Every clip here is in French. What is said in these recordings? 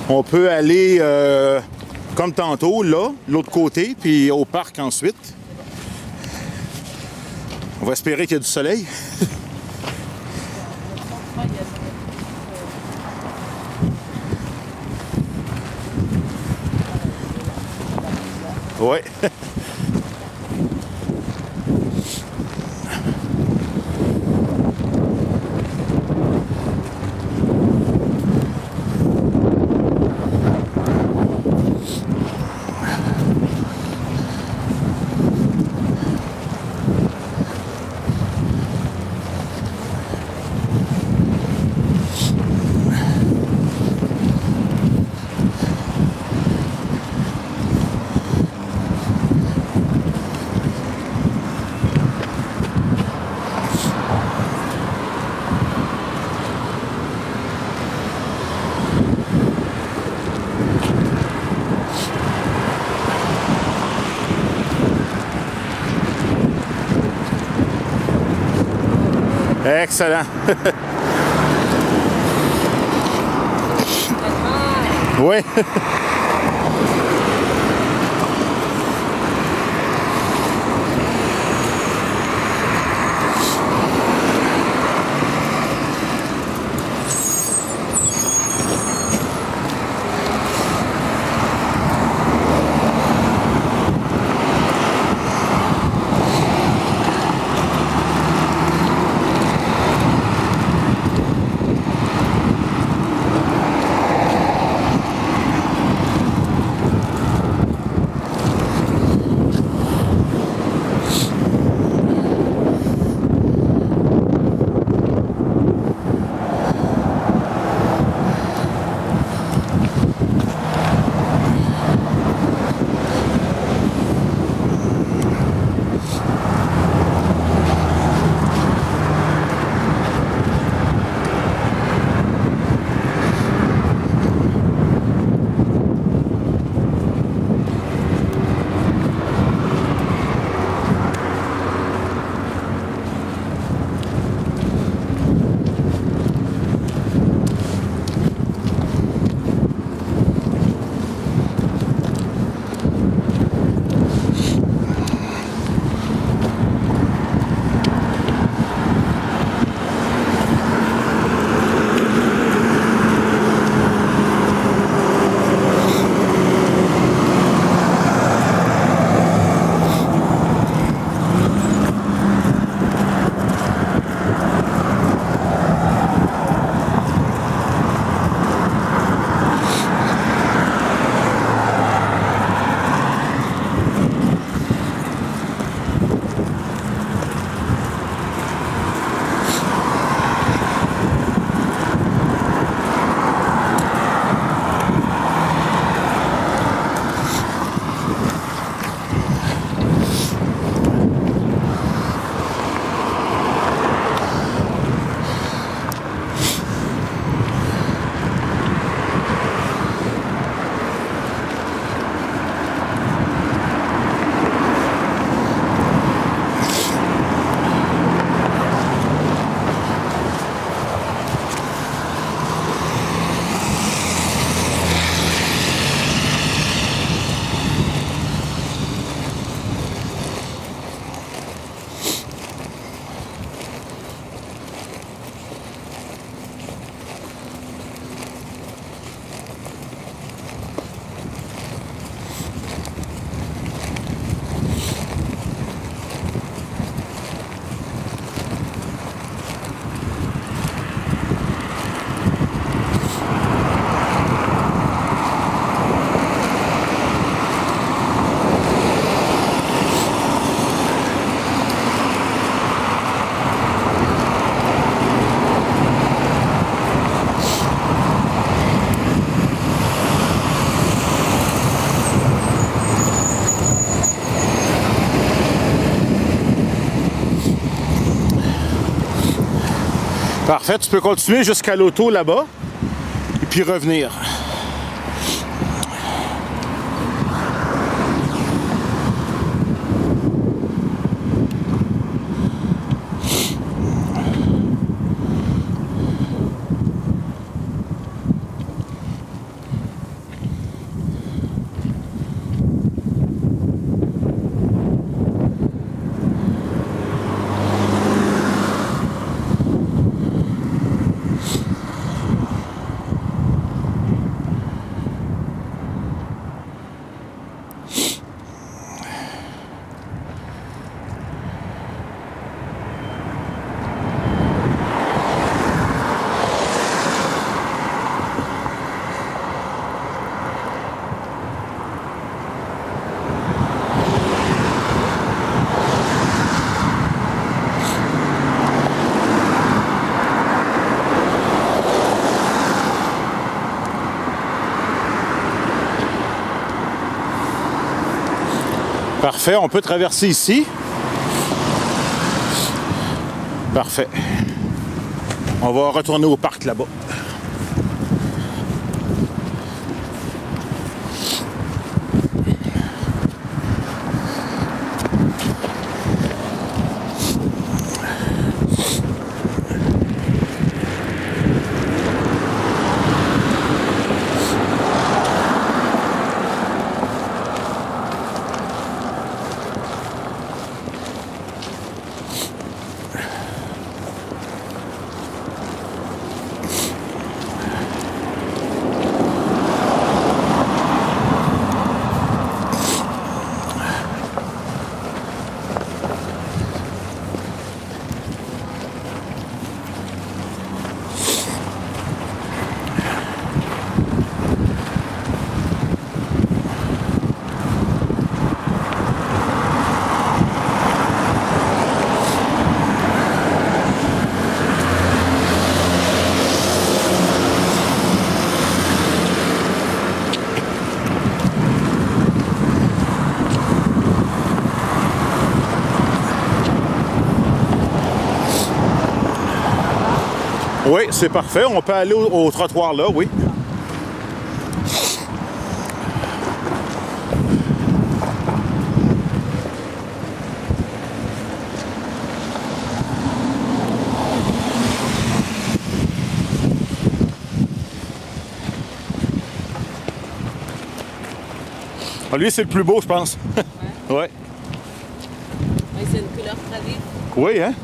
On peut aller comme tantôt, là, l'autre côté, puis au parc ensuite. On va espérer qu'il y a du soleil. Ouais. Excellent. Oui. Parfait, tu peux continuer jusqu'à l'auto là-bas et puis revenir. Parfait, on peut traverser ici. Parfait. On va retourner au parc là-bas. Oui, c'est parfait. On peut aller au trottoir là, oui. Ah, lui, c'est le plus beau, je pense. Ouais. Ouais. Ouais, c'est une couleur très vive. Oui, hein?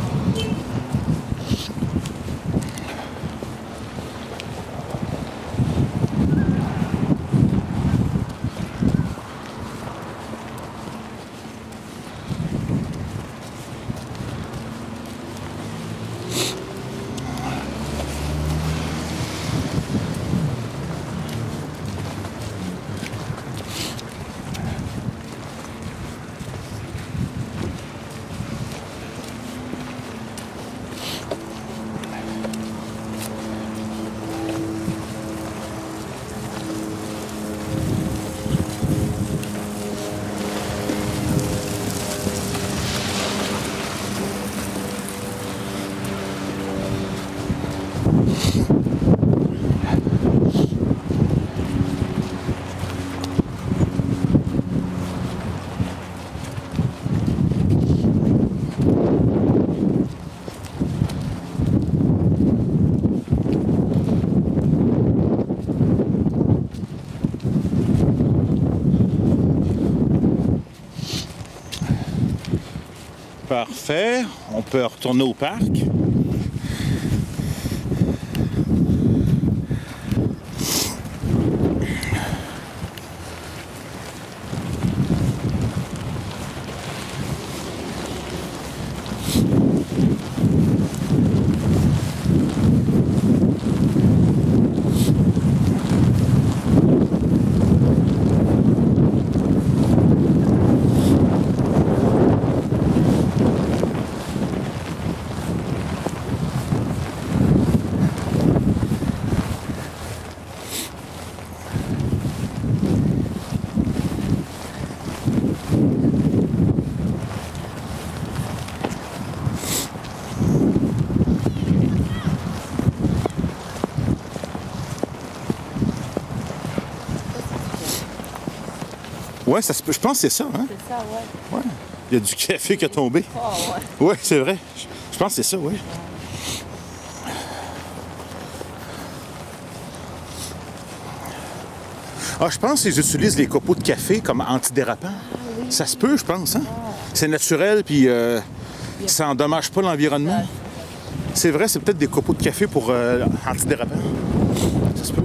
Parfait. On peut retourner au parc. Ouais, ça se peut. Je pense que c'est ça, hein? C'est ça, ouais. Ouais. Il y a du café qui a tombé. Oh, ouais. Ouais, c'est vrai. Je pense que c'est ça, oui. Ah, je pense qu'ils utilisent les copeaux de café comme antidérapants. Ah, oui. Ça se peut, je pense, hein? C'est naturel, puis ça endommage pas l'environnement. C'est vrai, c'est peut-être des copeaux de café pour antidérapants. Ça se peut.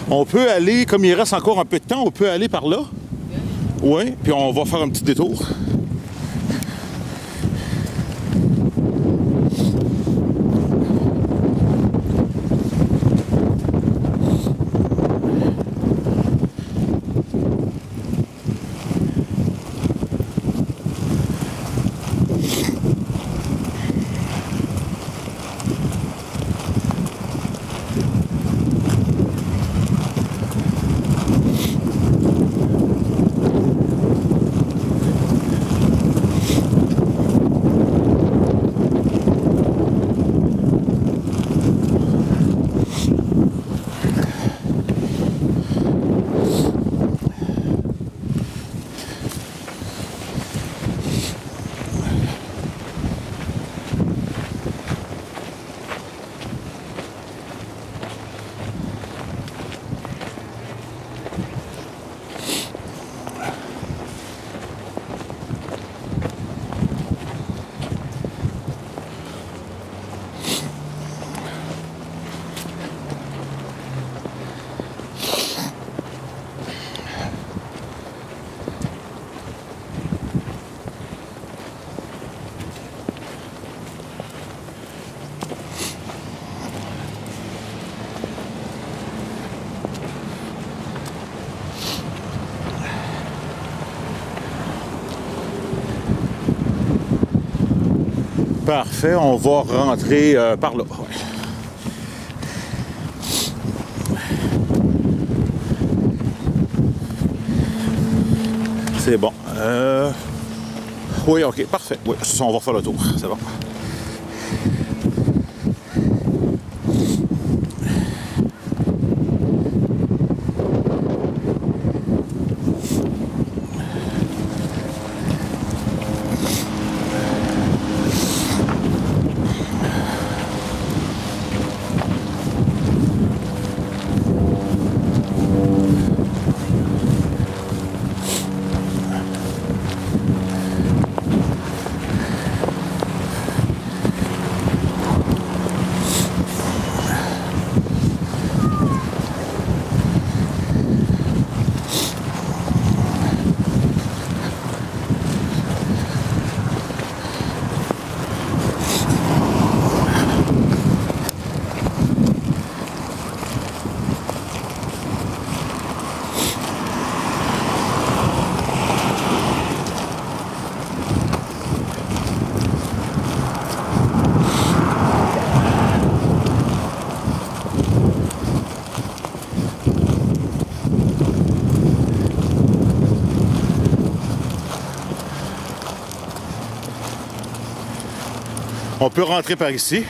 On peut aller, comme il reste encore un peu de temps, on peut aller par là. Oui, puis on va faire un petit détour. Parfait, on va rentrer par là. Ouais. C'est bon. Oui, ok, parfait. Oui, on va faire le tour. C'est bon. On peut rentrer par ici.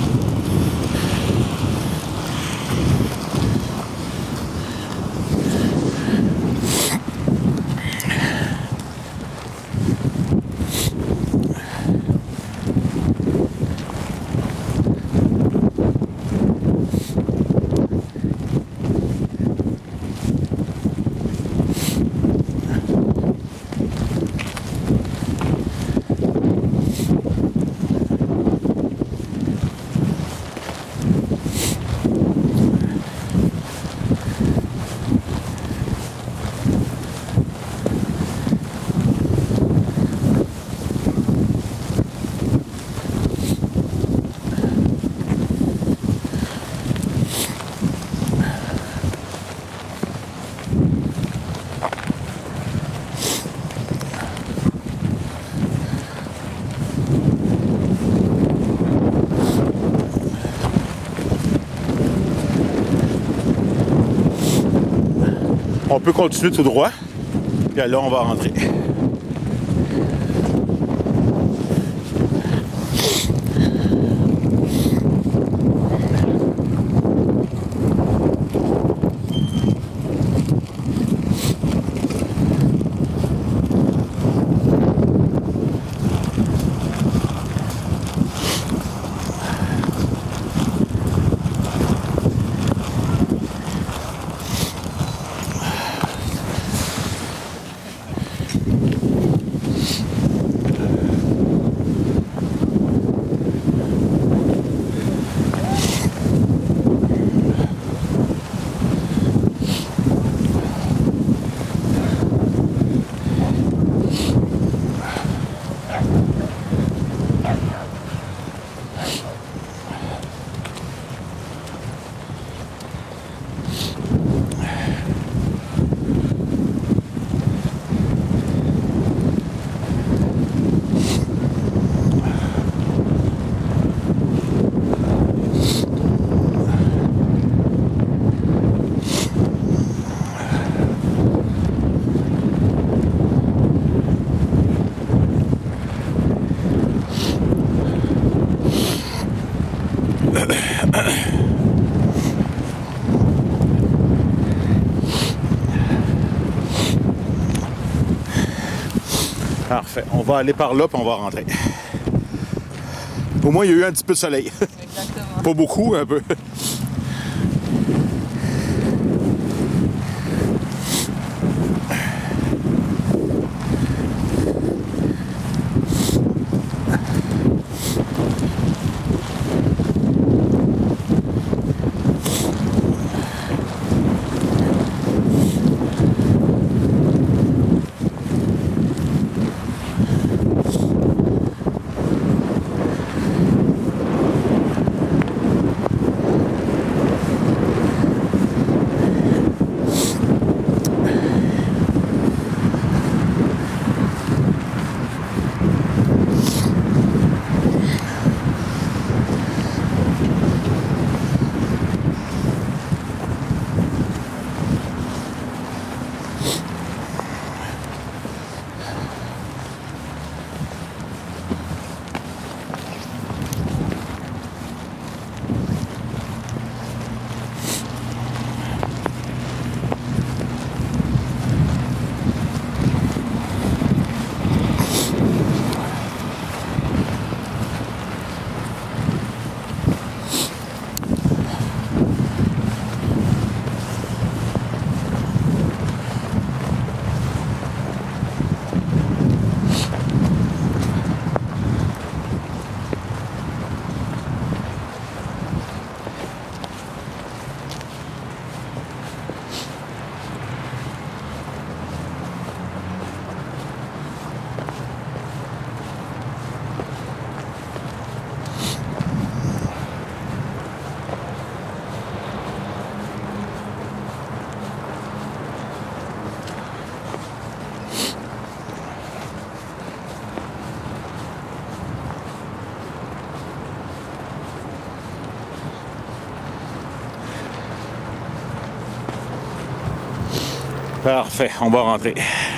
On peut continuer tout droit. Puis là, on va rentrer. Parfait. On va aller par là, puis on va rentrer. Au moins, il y a eu un petit peu de soleil. Exactement. Pas beaucoup, un peu. Parfait, on va rentrer.